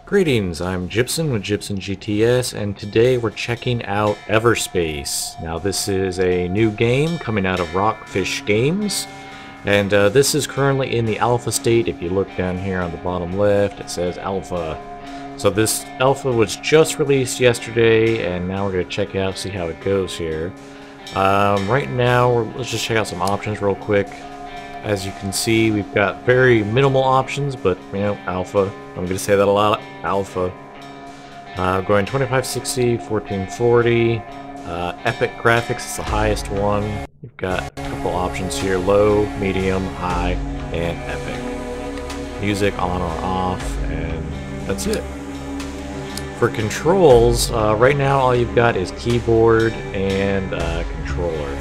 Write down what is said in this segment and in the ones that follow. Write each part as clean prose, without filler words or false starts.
Greetings, I'm Gypsum with Gypsum GTS, and today we're checking out EVERSPACE. Now this is a new game coming out of RockFish Games, and this is currently in the alpha state. If you look down here on the bottom left, it says alpha. So this alpha was just released yesterday, and now we're going to check it out, see how it goes here. Right now, let's just check out some options real quick. As you can see, we've got very minimal options, but, you know, alpha. I'm going to say that a lot. Alpha. Going 2560, 1440. Epic graphics is the highest one. You've got a couple options here. Low, medium, high, and epic. Music on or off, and that's it. For controls, right now all you've got is keyboard and controller.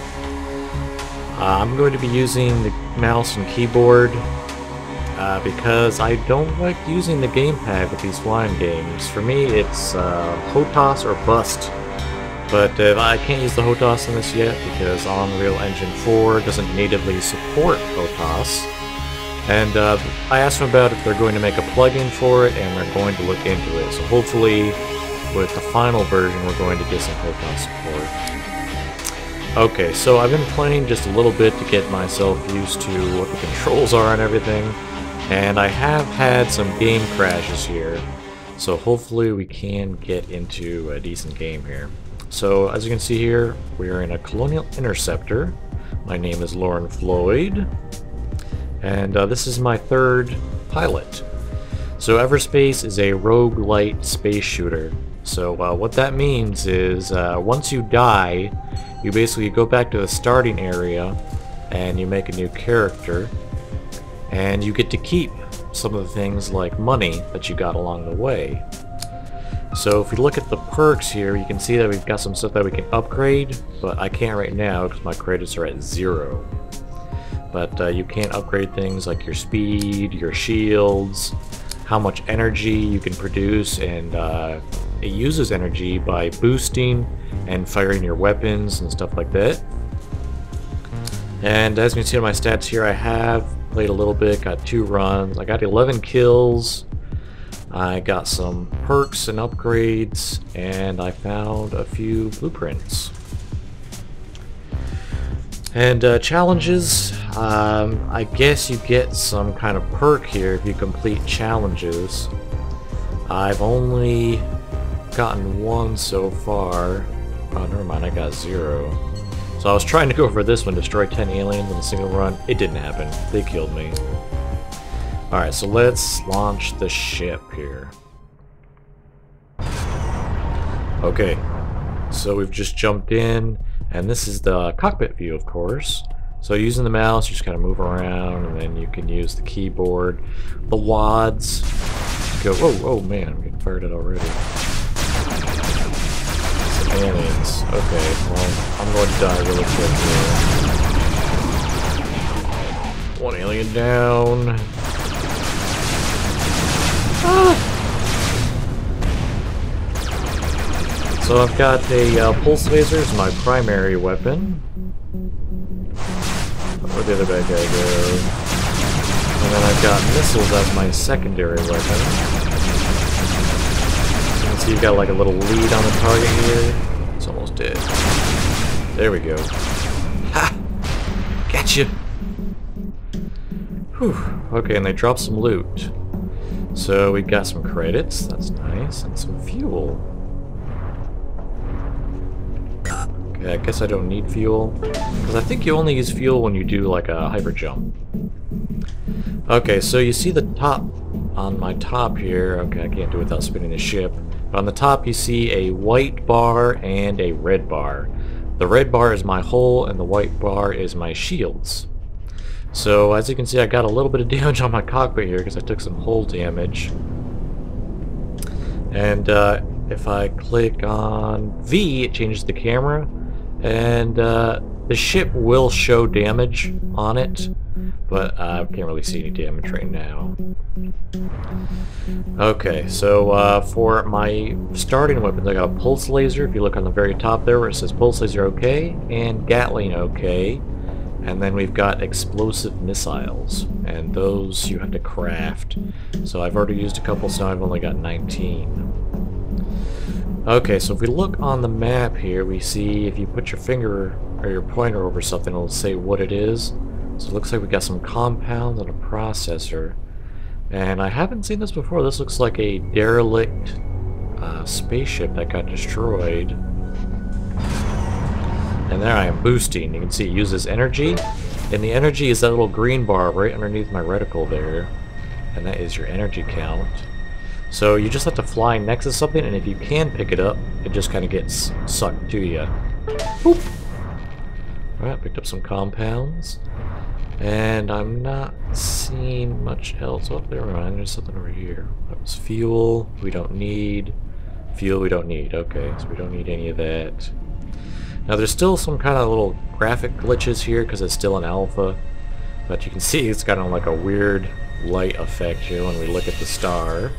I'm going to be using the mouse and keyboard because I don't like using the gamepad with these flying games. For me, it's HOTAS or bust. But I can't use the HOTAS in this yet because Unreal Engine 4 doesn't natively support HOTAS. And I asked them about if they're going to make a plugin for it, and they're going to look into it. So hopefully, with the final version, we're going to get some HOTAS support. Okay, so I've been playing just a little bit to get myself used to what the controls are and everything, and I have had some game crashes here, so hopefully we can get into a decent game here. So as you can see here, we are in a Colonial Interceptor. My name is Lauren Floyd, and this is my third pilot. So EVERSPACE is a roguelite space shooter. So what that means is once you die, you basically go back to the starting area and you make a new character, and you get to keep some of the things like money that you got along the way. So if we look at the perks here, you can see that we've got some stuff that we can upgrade, but I can't right now because my credits are at 0. But you can upgrade things like your speed, your shields, how much energy you can produce, and it uses energy by boosting and firing your weapons and stuff like that. And as you can see on my stats here, I have played a little bit, got 2 runs, I got 11 kills, I got some perks and upgrades, and I found a few blueprints. And challenges, I guess you get some kind of perk here if you complete challenges. I've only gotten 1 so far. Oh, never mind, I got 0. So I was trying to go for this one, destroy 10 aliens in a single run. It didn't happen. They killed me. Alright, so let's launch the ship here. Okay, so we've just jumped in, and this is the cockpit view, of course. So using the mouse, you just kind of move around, and then you can use the keyboard. The WADs go... Oh man, I'm getting fired at already. Some aliens. Okay, well, I'm going to die really quick here. 1 alien down. Ah! So I've got a pulse laser as my primary weapon. Where'd the other bad guy go? And then I've got missiles as my secondary weapon. You can see you've got like a little lead on the target here. It's almost dead. There we go. Ha! Gotcha! Whew. Okay, and they dropped some loot. So we got some credits, that's nice, and some fuel. Okay, I guess I don't need fuel, because I think you only use fuel when you do like a hyper jump. Okay, so you see the top, on my top here, okay, I can't do it without spinning the ship, but on the top you see a white bar and a red bar. The red bar is my hull, and the white bar is my shields. So as you can see, I got a little bit of damage on my cockpit here because I took some hull damage. And if I click on V, it changes the camera, and the ship will show damage on it, but I can't really see any damage right now. Okay, so for my starting weapons, I got a pulse laser. If you look on the very top there where it says pulse laser OK, and Gatling OK. And then we've got explosive missiles, and those you have to craft. So I've already used a couple, so now I've only got 19. Okay, so if we look on the map here, we see if you put your finger or your pointer over something, it'll say what it is. So it looks like we got some compounds and a processor. And I haven't seen this before. This looks like a derelict spaceship that got destroyed. And there I am boosting. You can see it uses energy. And the energy is that little green bar right underneath my reticle there. And that is your energy count. So you just have to fly next to something, and if you can pick it up, it just kind of gets sucked to you. Boop. Alright, picked up some compounds. And I'm not seeing much else. Oh, never mind, there's something over here. That was fuel, we don't need. Fuel, we don't need. Okay, so we don't need any of that. Now there's still some kind of little graphic glitches here because it's still an alpha. But you can see it's kind of like a weird light effect here when we look at the star.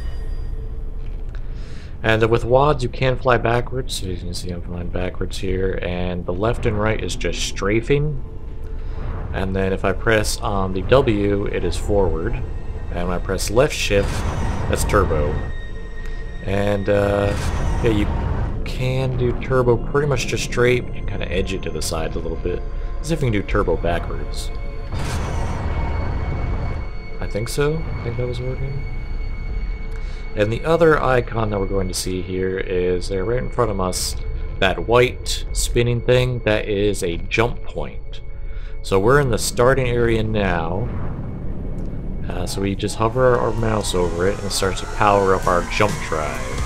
And with WADs you can fly backwards, so you can see I'm flying backwards here, and the left and right is just strafing. And then if I press on the W, it is forward. And when I press left shift, that's turbo. And yeah, you can do turbo pretty much just straight, but you kind of edge it to the sides a little bit. As if you can do turbo backwards. I think so. I think that was working. And the other icon that we're going to see here is there right in front of us, that white spinning thing, that is a jump point. So we're in the starting area now. So we just hover our mouse over it and it starts to power up our jump drive.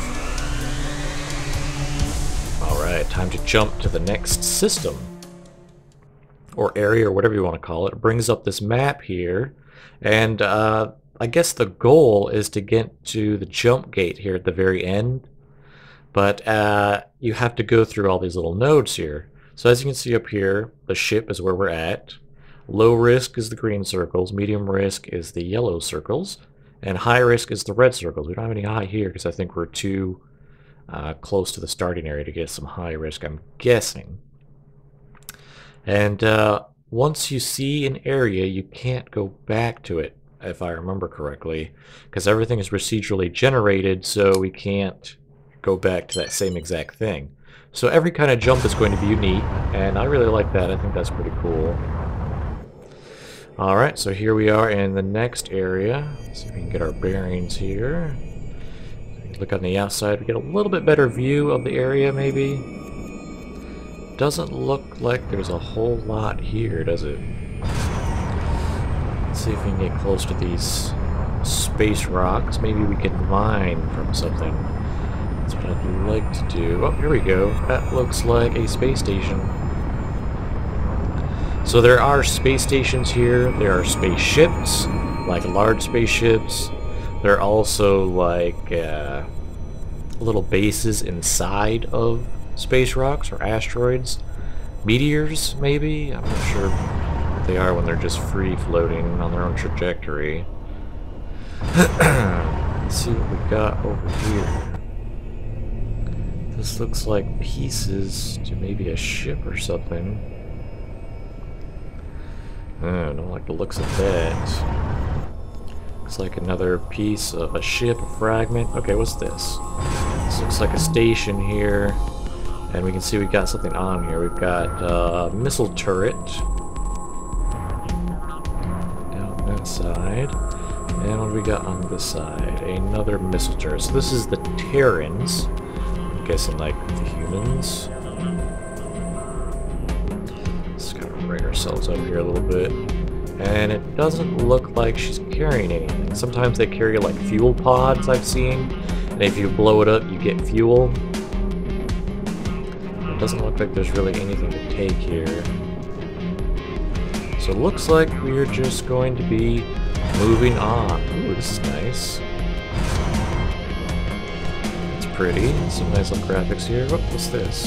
Alright, time to jump to the next system. Or area, or whatever you want to call it. It brings up this map here. And I guess the goal is to get to the jump gate here at the very end, but you have to go through all these little nodes here. So as you can see up here, the ship is where we're at. Low risk is the green circles, medium risk is the yellow circles, and high risk is the red circles. We don't have any high here because I think we're too close to the starting area to get some high risk, I'm guessing. And once you see an area, you can't go back to it, if I remember correctly, because everything is procedurally generated, so we can't go back to that same exact thing. So every kind of jump is going to be unique, and I really like that. I think that's pretty cool. Alright, so here we are in the next area. Let's see if we can get our bearings here. Look on the outside, we get a little bit better view of the area, maybe. Doesn't look like there's a whole lot here, does it? Let's see if we can get close to these space rocks. Maybe we can mine from something. That's what I'd like to do. Oh, here we go. That looks like a space station. So there are space stations here. There are spaceships, like large spaceships. There are also like little bases inside of space rocks or asteroids. Meteors, maybe? I'm not sure what they are when they're just free floating on their own trajectory. Let's see what we got over here. This looks like pieces to maybe a ship or something. I don't like the looks of that. Looks like another piece of a ship, a fragment. Okay, what's this? This looks like a station here. And we can see we got something on here. We've got a missile turret down that side. And what do we got on this side? Another missile turret. So this is the Terrans. I'm guessing like the humans. Let's kind of bring ourselves up here a little bit. And it doesn't look like she's carrying anything. Sometimes they carry like fuel pods, I've seen. And if you blow it up, you get fuel. It doesn't look like there's really anything to take here. So it looks like we're just going to be moving on. Ooh, this is nice. It's pretty. Some nice little graphics here. Oh, what's this?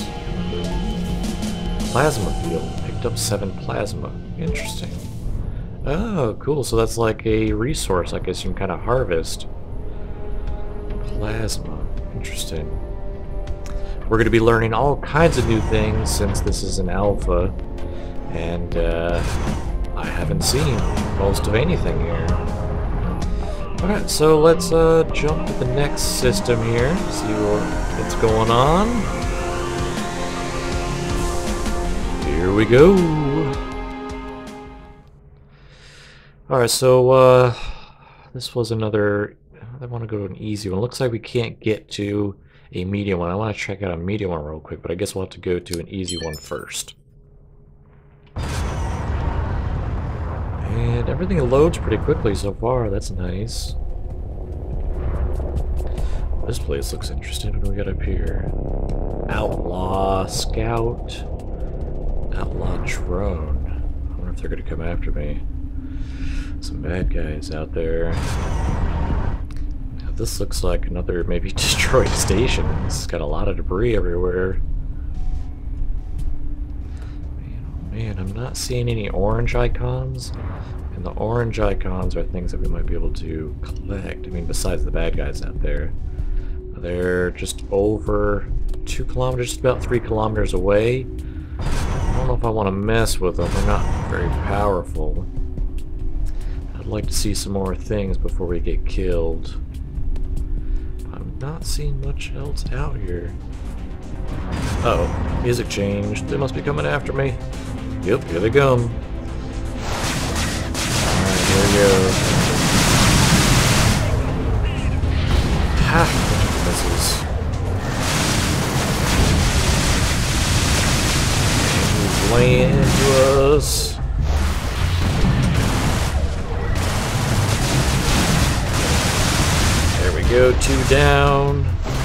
Plasma field. Picked up 7 plasma. Interesting. Oh, cool. So that's like a resource I guess you can kind of harvest. Plasma. Interesting. We're going to be learning all kinds of new things since this is an alpha. And I haven't seen most of anything here. Alright, so let's jump to the next system here, see what's going on. Here we go. Alright, so this was another, I want to go to an easy one. Looks like we can't get to a medium one. I want to check out a medium one real quick, but I guess we'll have to go to an easy one first. And everything loads pretty quickly so far, that's nice. This place looks interesting. What do we got up here? Outlaw Scout. Outlaw Drone. I wonder if they're going to come after me. Some bad guys out there. Now this looks like another maybe destroyed station. It's got a lot of debris everywhere. Man, I'm not seeing any orange icons. And the orange icons are things that we might be able to collect. I mean, besides the bad guys out there. They're just over 2 kilometers, just about 3 kilometers away. I don't know if I want to mess with them. They're not very powerful. I'd like to see some more things before we get killed. I'm not seeing much else out here. Uh-oh, music changed. They must be coming after me. Yep, here they come. Alright, here we go. Ha! Misses. He's laying into us. There we go, 2 down.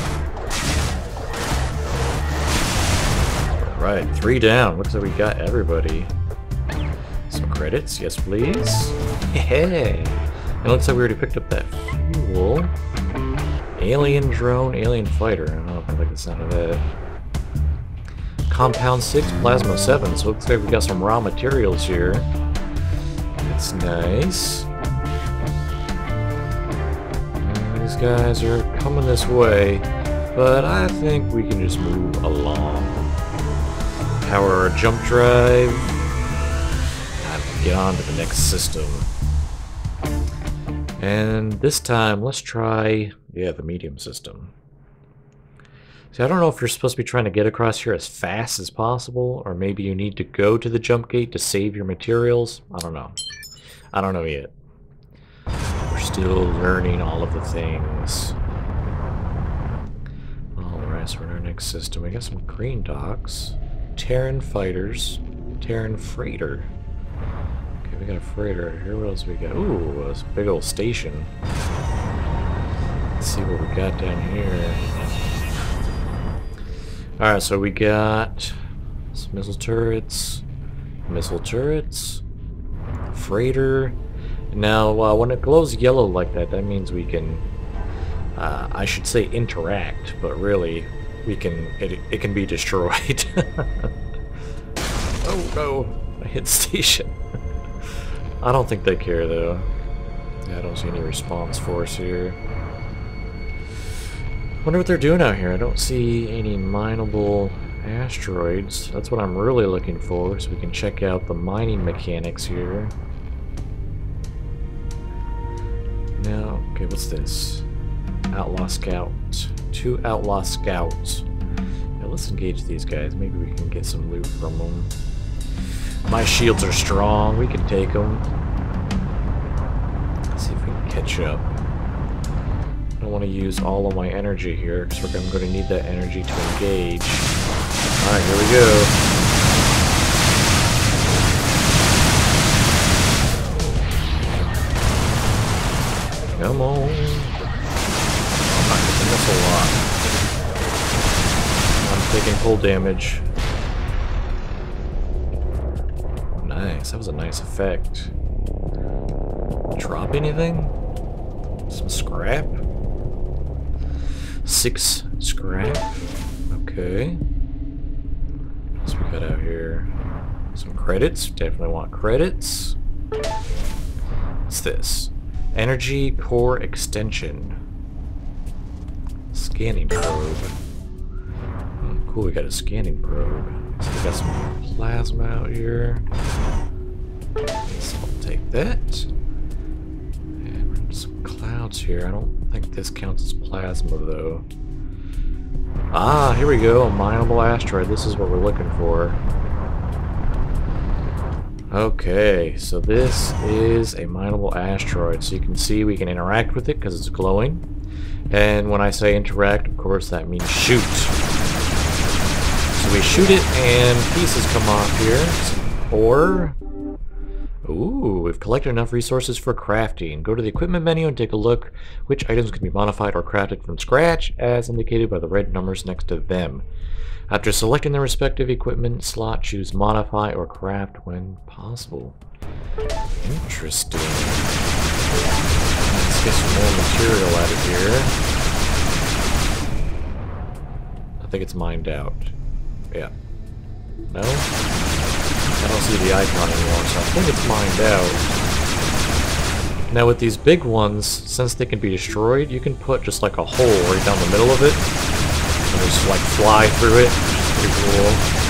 Alright, 3 down. Looks like we got everybody. Some credits, yes please. Hey! It looks like we already picked up that fuel. Alien drone, alien fighter. I don't know if I like the sound of that. Compound 6, plasma 7. So it looks like we got some raw materials here. That's nice. And these guys are coming this way, but I think we can just move along. Power our jump drive. And get on to the next system. And this time, let's try, yeah, the medium system. See, I don't know if you're supposed to be trying to get across here as fast as possible, or maybe you need to go to the jump gate to save your materials. I don't know. I don't know yet. We're still learning all of the things. Alright, so we're in our next system. We got some green docks. Terran fighters. Terran freighter. We got a freighter here. What else we got? Ooh, a big old station. Let's see what we got down here. Alright, so we got some missile turrets, freighter. Now, when it glows yellow like that, that means we can, I should say interact, but really, we can, it can be destroyed. Oh no, I hit station. I don't think they care though. Yeah, I don't see any response force here. Wonder what they're doing out here. I don't see any mineable asteroids. That's what I'm really looking for, so we can check out the mining mechanics here. Now, okay, what's this? Outlaw Scout. 2 Outlaw Scouts. Now let's engage these guys. Maybe we can get some loot from them. My shields are strong. We can take them. Let's see if we can catch up. I don't want to use all of my energy here, because I'm going to need that energy to engage. Alright, here we go. Come on. I'm not getting this a lot. I'm taking full damage. Nice, that was a nice effect. Drop anything? Some scrap? 6 scrap. Okay. What else we got out here? Some credits. Definitely want credits. What's this? Energy core extension. Scanning probe. Cool, we got a scanning probe. So we got some plasma out here. that. And some clouds here. I don't think this counts as plasma, though. Ah, here we go. A mineable asteroid. This is what we're looking for. Okay, so this is a mineable asteroid. So you can see we can interact with it because it's glowing. And when I say interact, of course, that means shoot. So we shoot it and pieces come off here. Or... ooh, we've collected enough resources for crafting. Go to the equipment menu and take a look which items can be modified or crafted from scratch, as indicated by the red numbers next to them. After selecting the respective equipment slot, choose modify or craft when possible. Interesting. Let's get some more material out of here. I think it's mined out. Yeah. No? I don't see the icon anymore, so I think it's mined out. Now with these big ones, since they can be destroyed, you can put just like a hole right down the middle of it. And just like fly through it, which is pretty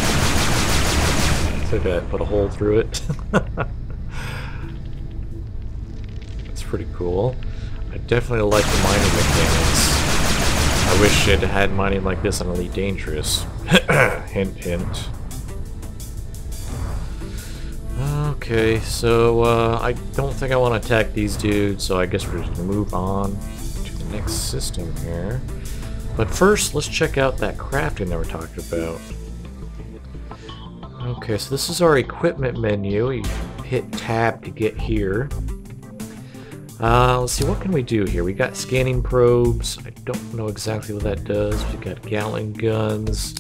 cool. Look at that, put a hole through it. That's pretty cool. I definitely like the mining mechanics. I wish it had mining like this on Elite Dangerous. Hint, hint. Okay, so I don't think I want to attack these dudes, so I guess we're just going to move on to the next system here. But first, let's check out that crafting that we're talking about. Okay, so this is our equipment menu. You hit tab to get here. Let's see, what can we do here? We got scanning probes. I don't know exactly what that does. We got Gatling guns.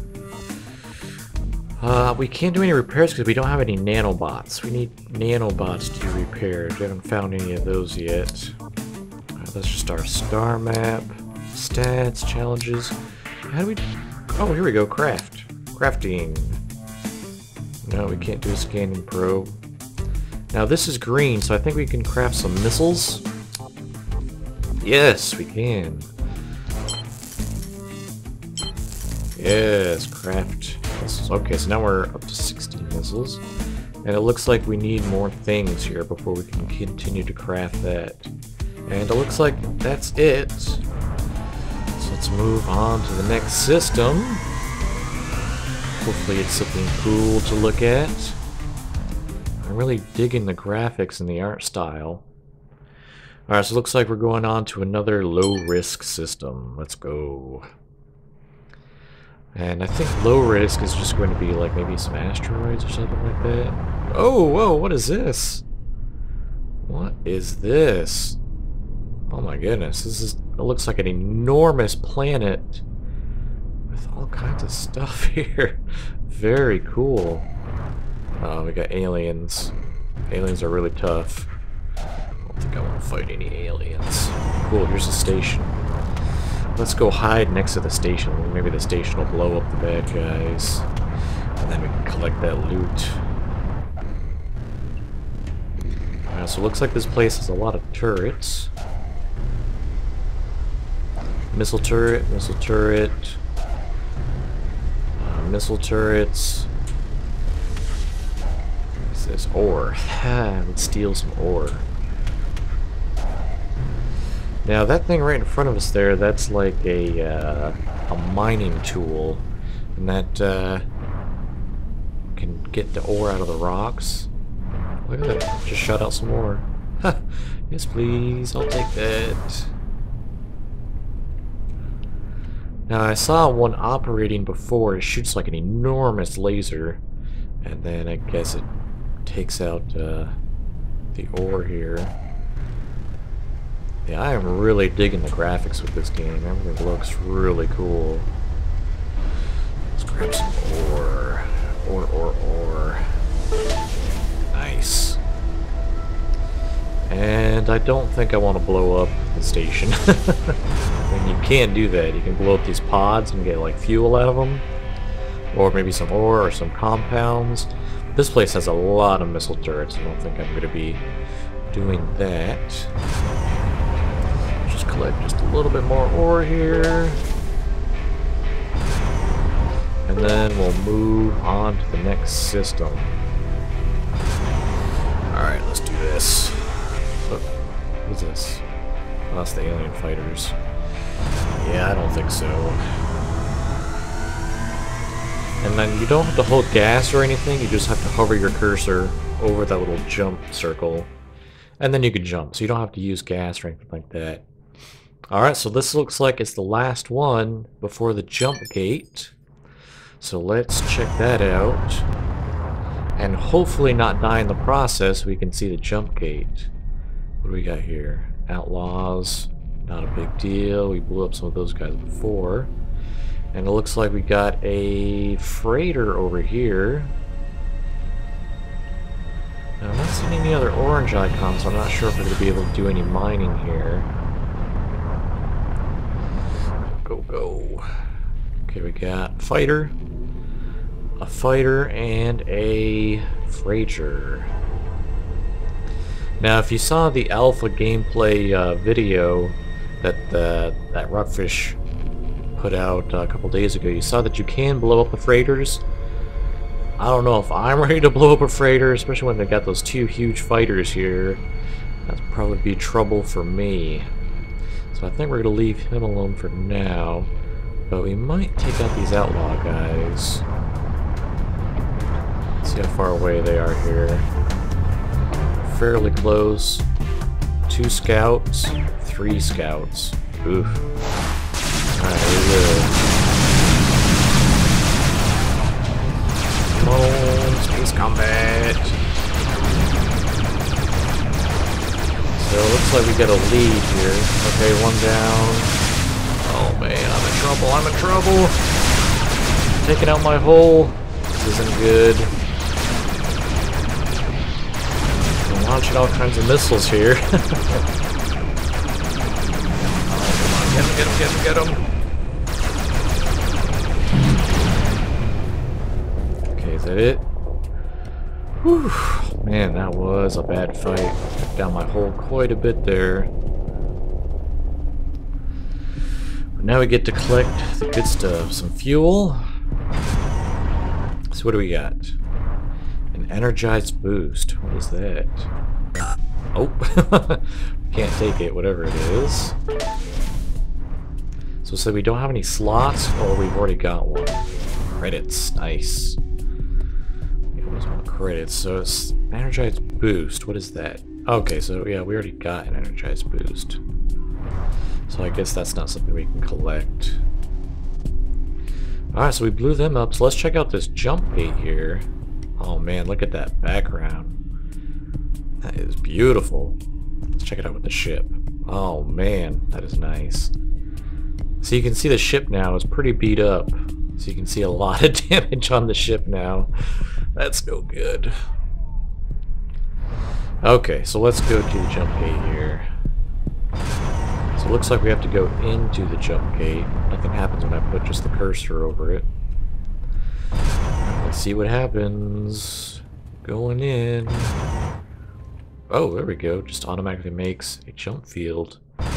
We can't do any repairs because we don't have any nanobots. We need nanobots to do repairs. We haven't found any of those yet. That's just our star map. Stats, challenges. How do we... oh, here we go. Craft. Crafting. No, we can't do a scanning probe. Now this is green, so I think we can craft some missiles. Yes, we can. Yes, craft missiles. Okay, so now we're up to 16 missiles. And it looks like we need more things here before we can continue to craft that. And it looks like that's it. So let's move on to the next system. Hopefully it's something cool to look at. I'm really digging the graphics and the art style. Alright, so it looks like we're going on to another low-risk system. Let's go. And I think low-risk is just going to be like maybe some asteroids or something like that. Oh, whoa, what is this? What is this? Oh my goodness, it looks like an enormous planet with all kinds of stuff here. Very cool. We got aliens. Aliens are really tough. I don't think I want to fight any aliens. Cool, here's the station. Let's go hide next to the station. Maybe the station will blow up the bad guys. And then we can collect that loot. So it looks like this place has a lot of turrets. Missile turret, missile turret. Missile turrets. What's this? Ore. Let's steal some ore. Now that thing right in front of us there, that's like a mining tool. And that can get the ore out of the rocks. Look at that. Just shot out some ore. Yes, please. I'll take that. Now, I saw one operating before. It shoots like an enormous laser. And then I guess it takes out the ore here. Yeah, I am really digging the graphics with this game. Everything looks really cool. Let's grab some ore. Ore. Nice. And I don't think I want to blow up the station. I mean, you can do that. You can blow up these pods and get like fuel out of them. Or maybe some ore or some compounds. This place has a lot of missile turrets. I don't think I'm going to be doing that. Just collect just a little bit more ore here. And then we'll move on to the next system. Alright, let's do this. What is this? Oh, that's the alien fighters. Yeah, I don't think so. And then you don't have to hold gas or anything, you just have to hover your cursor over that little jump circle. And then you can jump, so you don't have to use gas or anything like that. Alright, so this looks like it's the last one before the jump gate. So let's check that out. And hopefully not die in the process so we can see the jump gate. What do we got here? Outlaws, not a big deal. We blew up some of those guys before. And it looks like we got a freighter over here. Now, I'm not seeing any other orange icons, so I'm not sure if we're going to be able to do any mining here. Go, go. Okay, we got fighter, a fighter, and a freighter. Now, if you saw the alpha gameplay video that RockFish put out a couple days ago, you saw that you can blow up the freighters. I don't know if I'm ready to blow up a freighter, especially when they got those two huge fighters here. That'd probably be trouble for me. So I think we're going to leave him alone for now. But we might take out these outlaw guys. See how far away they are here. Fairly close. 2 scouts, 3 scouts. Oof. Alright, here we go. Come on, space combat. So it looks like we got a lead here. Okay, 1 down. Oh man, I'm in trouble, I'm in trouble! Taking out my hole. This isn't good. I'm launching all kinds of missiles here. Oh, come on, get him, get him, get him, get him! Okay, is that it? Whew. Man, that was a bad fight. Took down my hole quite a bit there. Now we get to collect the good stuff. Some fuel. So what do we got? An energized boost. What is that? Oh. Can't take it, whatever it is. So we don't have any slots, or we've already got one. Credits. Nice. Yeah, those more credits. So it's energized boost. What is that? Okay, so yeah, we already got an energized boost. So I guess that's not something we can collect. Alright, so we blew them up. So let's check out this jump gate here. Oh man, look at that background. That is beautiful. Let's check it out with the ship. Oh man, that is nice. So you can see the ship now is pretty beat up. So you can see a lot of damage on the ship now. That's no good. Okay, so let's go to the jump gate here. So it looks like we have to go into the jump gate. Nothing happens when I put just the cursor over it. Let's see what happens. Going in. Oh, there we go. Just automatically makes a jump field.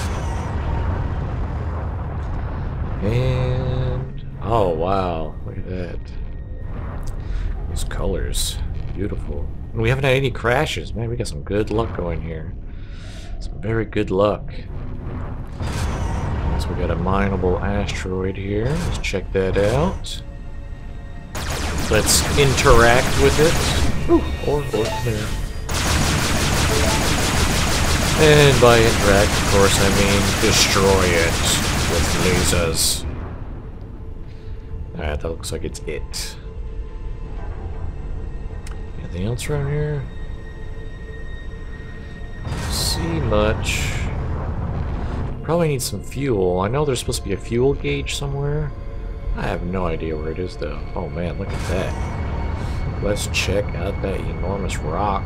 And... oh, wow. Look at that. Those colors. Beautiful. And we haven't had any crashes. Man, we got some good luck going here. Some very good luck. So we got a mineable asteroid here. Let's check that out. Let's interact with it. Ooh, or there. And by interact, of course, I mean destroy it with lasers. Alright, that looks like it's it. Anything else around here? Don't see much. Probably need some fuel. I know there's supposed to be a fuel gauge somewhere. I have no idea where it is though. Oh man, look at that. Let's check out that enormous rock.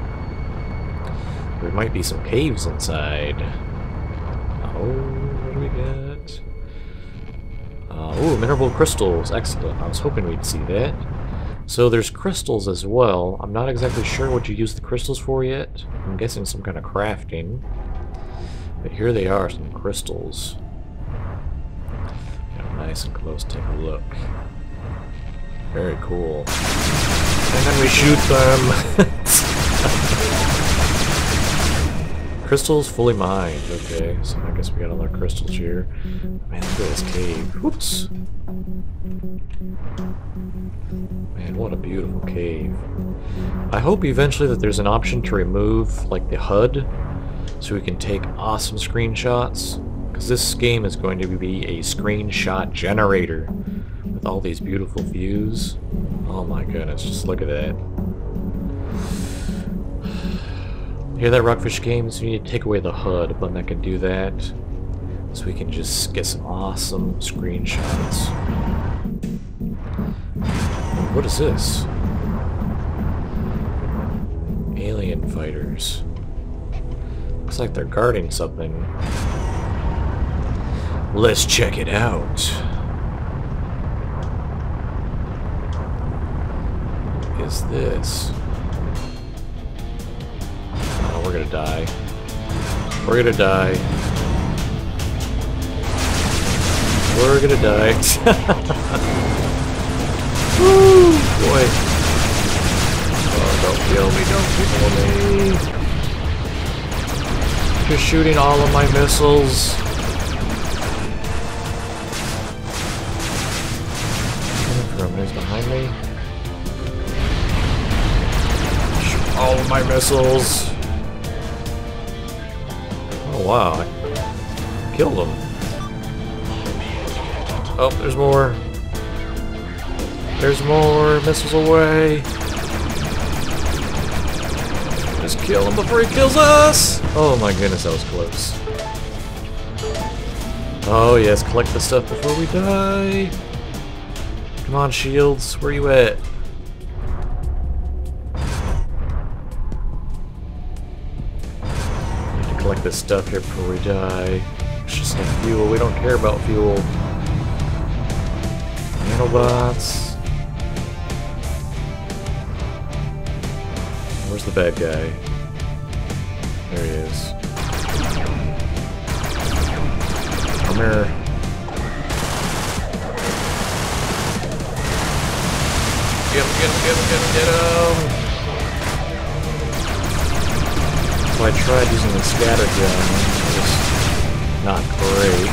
There might be some caves inside. Oh, what do we got? Oh, mineral crystals. Excellent. I was hoping we'd see that. So there's crystals as well. I'm not exactly sure what you use the crystals for yet. I'm guessing some kind of crafting. But here they are, some crystals. Get nice and close, take a look. Very cool. And then we shoot them! Crystals fully mined. Okay, so I guess we got all our crystals here. Man, look at this cave. Whoops. Man, what a beautiful cave. I hope eventually that there's an option to remove, like, the HUD, so we can take awesome screenshots. Because this game is going to be a screenshot generator with all these beautiful views. Oh my goodness, just look at that. Hear that, RockFish Games? We need to take away the HUD, a button that can do that. So we can just get some awesome screenshots. What is this? Alien fighters. Looks like they're guarding something. Let's check it out. What is this? Oh, we're gonna die. We're gonna die. We're gonna die. Woo! Boy. Oh, don't kill me, don't kill me. Just shooting all of my missiles. Who's behind me? Shoot all of my missiles. Oh wow, I killed them. Oh, there's more. There's more missiles away. Just kill him before he kills us! Oh my goodness, that was close. Oh yes, collect the stuff before we die. Come on, shields, where you at? Need to collect this stuff here before we die. It's just like fuel, we don't care about fuel. Nanobots. Where's the bad guy? There he is. Come here. Get him! So I tried using the scatter gun. It was not great.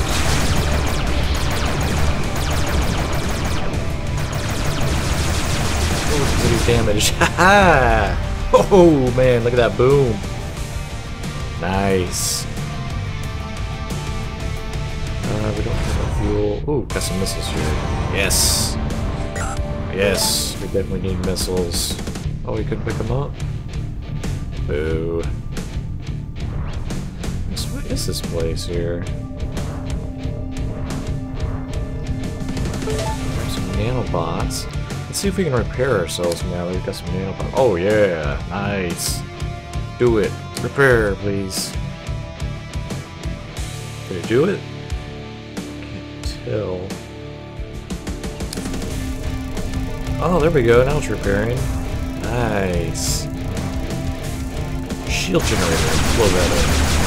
Oh, pretty damage. Haha! Oh man, look at that boom. Nice. We don't have enough fuel. Ooh, got some missiles here. Yes! Yes, we definitely need missiles. Oh, we couldn't pick them up? Boo. What is this place here? There's some nanobots. Let's see if we can repair ourselves now that we've got some nanobots. Oh yeah, nice. Do it. Repair, please. Did it do it? Can't tell. Oh, there we go. Now it's repairing. Nice. Shield generator. Blow that up.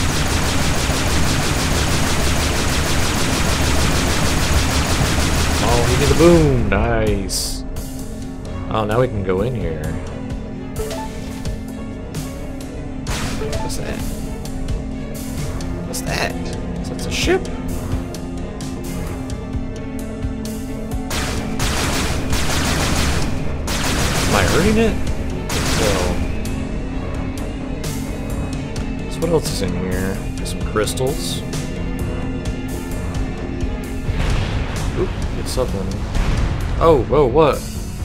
Oh, we need the boom. Nice. Oh, now we can go in here. What's that? What's that? So that's a ship? Am I hurting it? So what else is in here? There's some crystals. Oop, get something. Oh, whoa, what?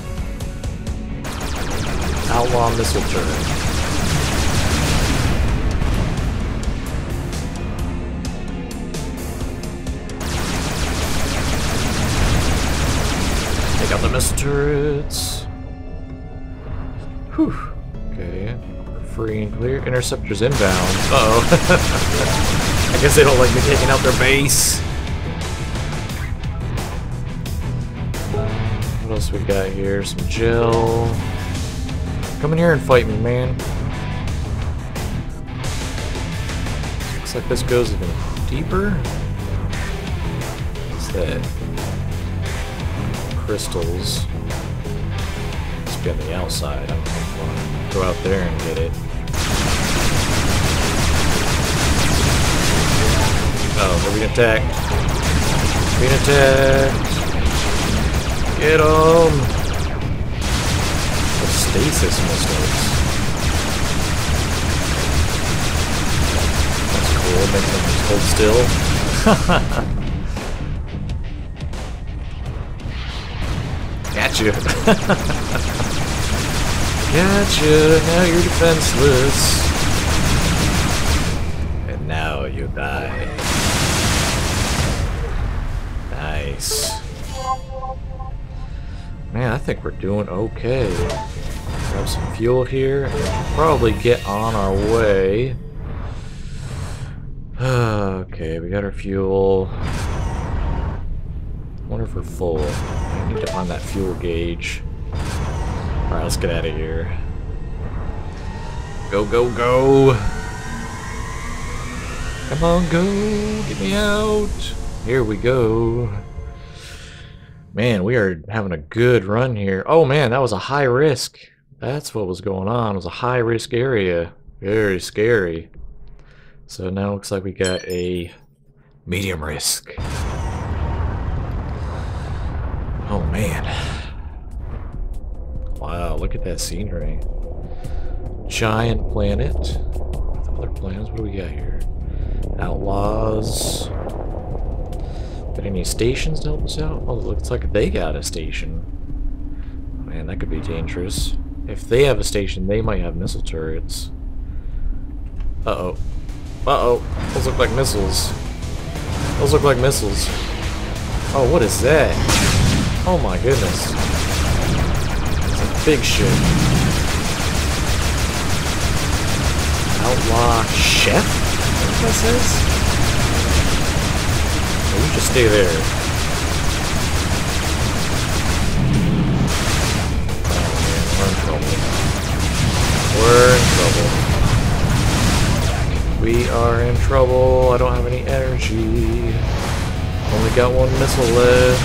Outlaw missile turret. Take out the missile turrets. Whew. Okay. Free and clear. Interceptors inbound. Uh-oh. I guess they don't like me taking out their base. What else we got here? Some gel. Come in here and fight me, man. Looks like this goes even deeper. What's that? Crystals. Must be on the outside. I don't know if I want to go out there and get it. We're being attacked. Being attacked. Get him! The stasis missiles. That's cool. Makes them just hold still. Gotcha. Gotcha. Now you're defenseless. And now you die. Nice. Man, I think we're doing okay. Grab some fuel here and probably get on our way. Okay, we got our fuel. Wonder if we're full. I need to find that fuel gauge. Alright, let's get out of here. Go, go, go! Come on, go! Get me out! Here we go. Man, we are having a good run here. Oh man, that was a high risk. That's what was going on. It was a high risk area. Very scary. So now it looks like we got a medium risk. Oh man. Wow, look at that scenery. Giant planet. With other planets, what do we got here? Outlaws. Got any stations to help us out? Oh, it looks like they got a station. Man, that could be dangerous. If they have a station, they might have missile turrets. Uh-oh. Uh-oh. Those look like missiles. Those look like missiles. Oh, what is that? Oh my goodness. It's a big ship. Outlaw chef? What that says? Oh, you just stay there. Oh man, we're in trouble. We're in trouble. We are in trouble. I don't have any energy. Only got one missile left.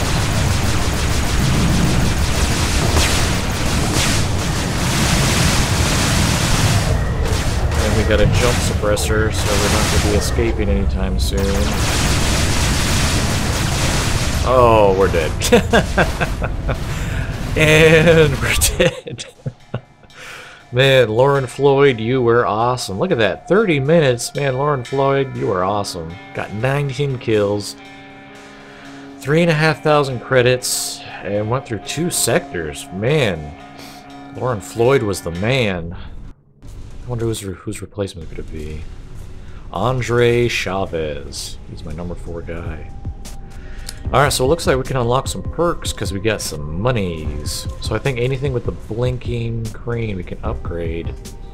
And we got a jump suppressor, so we're not going to be escaping anytime soon. Oh, we're dead. And we're dead. Man, Lauren Floyd, you were awesome. Look at that, 30 minutes. Man, Lauren Floyd, you were awesome. Got 19 kills, 3,500 credits, and went through 2 sectors. Man, Lauren Floyd was the man. I wonder whose replacement could it be. Andre Chavez. He's my number 4 guy. Alright, so it looks like we can unlock some perks because we got some monies. So I think anything with the blinking green we can upgrade.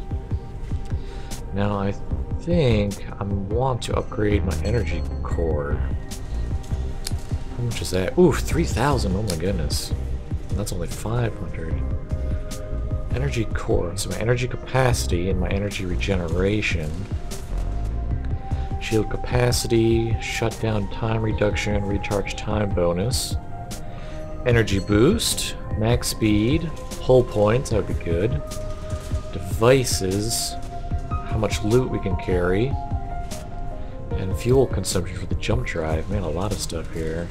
Now I think I want to upgrade my energy core. How much is that? Ooh, 3,000, oh my goodness. That's only 500. Energy core, so my energy capacity and my energy regeneration. Shield capacity, shutdown time reduction, recharge time bonus. Energy boost, max speed, hull points, that would be good. Devices, how much loot we can carry. And fuel consumption for the jump drive. Man, a lot of stuff here.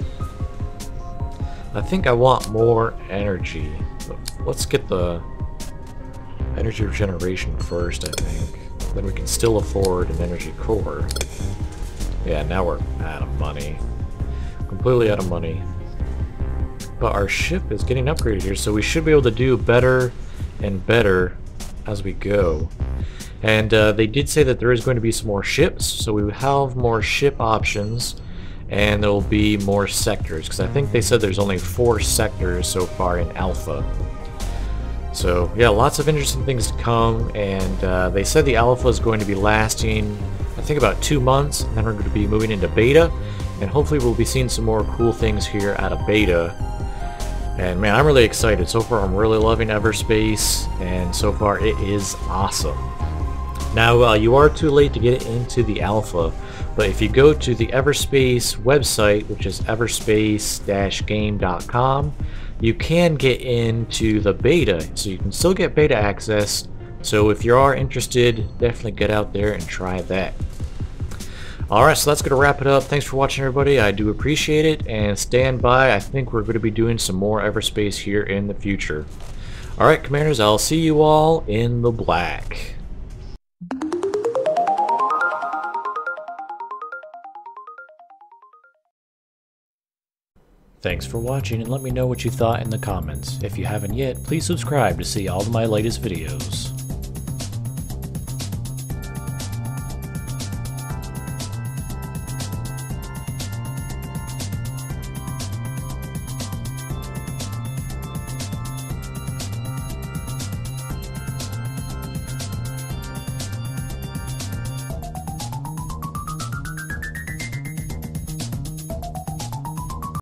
I think I want more energy. But let's get the energy regeneration first, I think. Then we can still afford an energy core. Yeah, now we're out of money. Completely out of money. But our ship is getting upgraded here, so we should be able to do better and better as we go. And they did say that there is going to be some more ships, so we have more ship options, and there will be more sectors, because I think they said there's only 4 sectors so far in Alpha. So yeah, lots of interesting things to come, and they said the alpha is going to be lasting, I think, about 2 months, and then we're going to be moving into beta, and hopefully we'll be seeing some more cool things here out of beta. And man, I'm really excited. So far I'm really loving EVERSPACE, and so far it is awesome. Now you are too late to get into the alpha, but if you go to the EVERSPACE website, which is everspace-game.com, you can get into the beta, so you can still get beta access. So if you are interested, definitely get out there and try that. Alright, so that's going to wrap it up. Thanks for watching, everybody. I do appreciate it, and stand by. I think we're going to be doing some more EVERSPACE here in the future. Alright, Commanders, I'll see you all in the black. Thanks for watching, and let me know what you thought in the comments. If you haven't yet, please subscribe to see all of my latest videos.